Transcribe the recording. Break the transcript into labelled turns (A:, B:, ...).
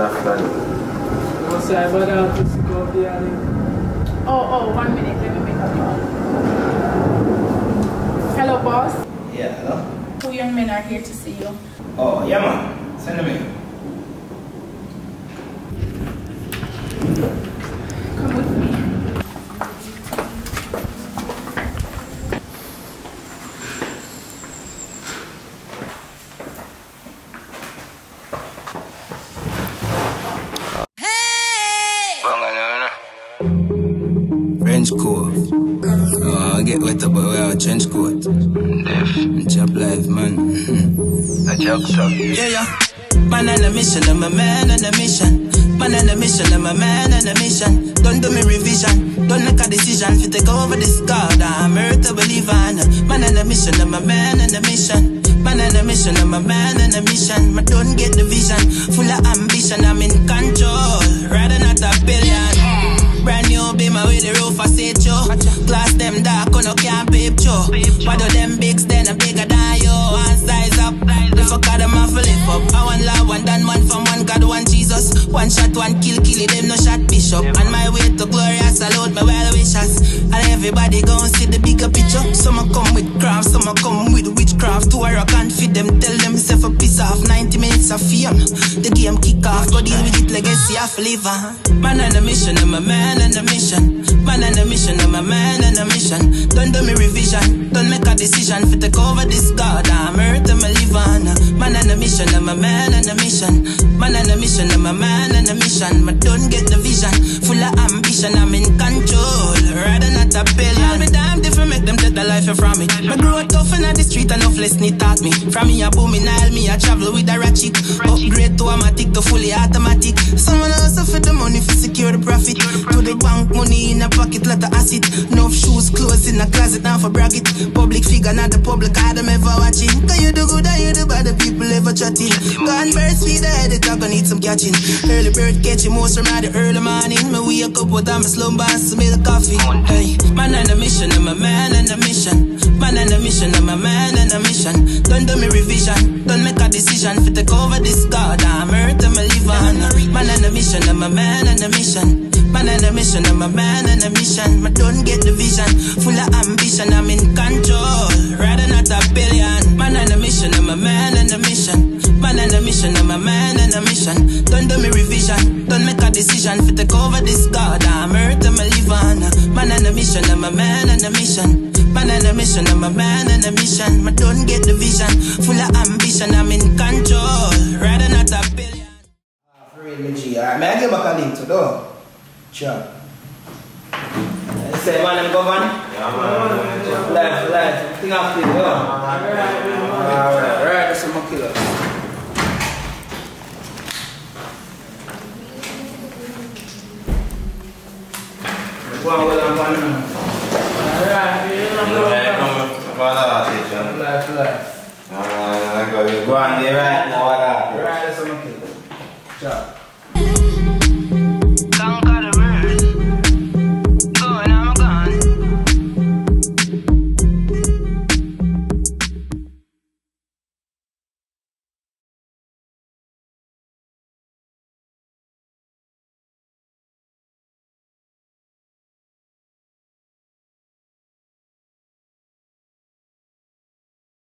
A: after.
B: What's that about that? Just go behind him.
C: Oh, 1 minute. Let me make a call. Hello, boss.
D: Yeah, hello?
C: 2 young men are here to see you.
D: Oh, yeah, man. Send them in.
C: Come with me.
E: French coat. I get wet up, but we have a trench coat. Job life, man.
A: A job, so.
E: Yeah. Man on a mission, I'm a man on a mission. Man on a mission, I'm a man on a mission. Don't do me revision, don't make a decision. If you take over this God, I'm earth to believe on. Man on a mission, I'm a man on a mission. Man on a mission, I'm a man on a mission. I don't get the vision, full of ambition, I'm in control. Rather not a billion. Brand new beamer with the roof, I say yo. Glass them dark, no can't peep yo. Why do them bigs, then I'm bigger than you. One size up, the fuck out of my lift up. I want love, one done, one from one God, one Jesus. One shot, one kill, them no shot bishop. On my way to glory, I salute my well wishes. And everybody gon' see the bigger picture. Some come with craft, some come with witchcraft. To where I can't feed them, tell them self a piece off. 90 minutes of fame, the game kick off. Go deal with it, legacy I live on. Man on a mission, I'm a man on a mission. Man on a mission, I'm a man on a mission. Don't do me revision, don't make a decision. Fi take over this God, I'm earth and I live on. Man on a mission, I'm a man on a mission. Man on a mission, I'm a man on a mission. I don't get the vision, full of ambition, I'm in control. Rather not a billion. Me damn different, make them take the life from me. I grew up tough in the street and no lesson it taught me. From me a booming Nile, me a travel with a ratchet. Upgrade to automatic to fully automatic. Someone else for the money to secure the profit. To the bank, money in a pocket, let the asset. No shoes, clothes in a closet, now for bracket. Public figure, not the public, I them ever watching. Cause you do good and you do bad, the people ever chatting. Gone birds feed the head, it's gonna need some catching. Early bird catching, most from the early morning. Me wake up with I'm a slumber and some milk coffee. Hey, man on a mission, I'm a man on a mission. Man on a mission, I'm a man on a mission. Don't do me revision, don't make a decision. Fi take over this God, I'm earth and I live on. Man on a mission, I'm a man on a mission. Man on a mission, I'm a man on a mission. I don't get the vision, full of ambition, I'm in control. Rather not a billion. Man on a mission, I'm a man on a mission. Man on a mission, I'm a man on a mission. Don't do me revision, don't make a decision. Fi take over this God, I'm earth and I live on. Man on a mission, I'm a man on a mission. Man on a mission, I'm a man on a mission. I don't get the vision, full of ambition, I'm in control. Rather not a billion.
D: For real, me G. Alright, may I give back a link to though? Sure. Say man, I'm going.
A: Yeah, man.
D: Life. Thing after you, Alright, that's some killer. Go on, well, I'm going.
B: Alright,
A: Go on there right now, what happened?
D: Alright, that's some killer. Sure.